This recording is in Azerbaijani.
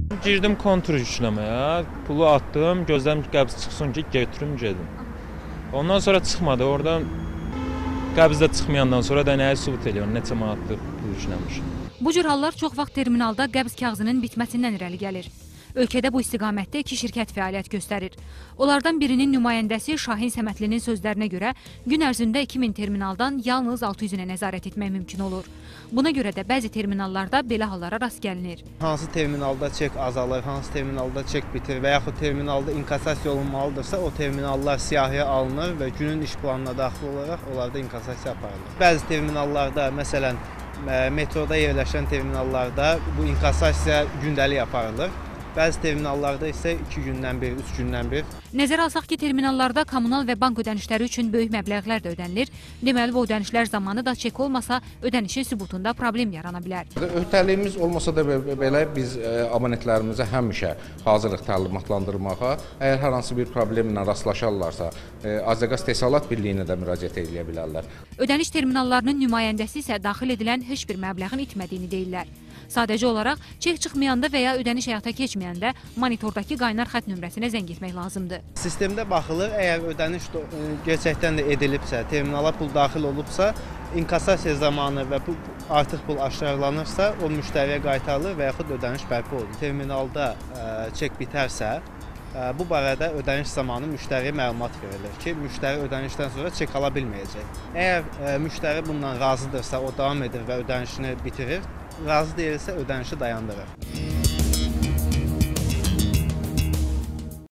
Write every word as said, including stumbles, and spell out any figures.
Girdim kontur yükləməyə, pulu atdım, gözlərim qəbz çıxsın ki, götürüm gedim. Ondan sonra çıxmadı, oradan qəbzdə çıxmayandan sonra da nəyə sübut ediyorum, neçə manatlıq pul yükləmişim. Bu cür hallar çox vaxt terminalda qəbz kağızının bitməsindən irəli gəlir. Ölkədə bu istiqamətdə iki şirkət fəaliyyət göstərir. Onlardan birinin nümayəndəsi Şahin Səmədlinin sözlərinə görə gün ərzində iki min terminaldan yalnız altı yüzünə nəzarət etmək mümkün olur. Buna görə də bəzi terminallarda belə hallara rast gəlinir. Hansı terminalda çek azalır, hansı terminalda çek bitir və yaxud terminalda inkasasiya olunmalıdırsa, o terminallar siyahıya alınır və günün iş planına daxil olaraq onlarda inkasasiya aparılır. Bəzi terminallarda, məsələn, metroda yerləşən terminallarda bu inkasasiya gündəlik aparılır. Bəzi terminallarda isə iki gündən bir, üç gündən bir. Nəzərə alsaq ki, terminallarda kommunal və bank ödənişləri üçün böyük məbləğlər də ödənilir. Deməli, bu ödənişlər zamanı da çek olmasa, ödənişin sübutunda problem yarana bilər. Öhdəliyimiz olmasa da belə biz abonentlərimizə həmişə hazırlıq təlimatlandırmağa, əgər hər hansı bir problemlə rastlaşarlarsa, Azəqaz Təsərrüfat Birliyinə də müraciət edə bilərlər. Ödəniş terminallarının nümayəndəsi isə daxil edilən heç bir məbləğin itmədiyini deyirlər. Sadəcə olaraq çek çıxmayanda və ya ödəniş həyata keçməyəndə monitordakı qaynar xətt nömrəsinə zəng etmək lazımdır. Sistemdə baxılır, əgər ödəniş gerçəkdən də edilibsə, terminala pul daxil olubsa, inkasasiya zamanı və bu artıq pul aşkarlanırsa, o müştəriyə qaytarılır və yaxud ödəniş bərpa olunur. Terminalda çek bitərsə, bu barədə ödəniş zamanı müştəriyə məlumat verilir ki, müştəri ödənişdən sonra çek ala bilməyəcək. Əgər müştəri bundan razıdırsa, o davam edir və ödənişini bitirir. Razı deyilsə, ödənişi dayandırır.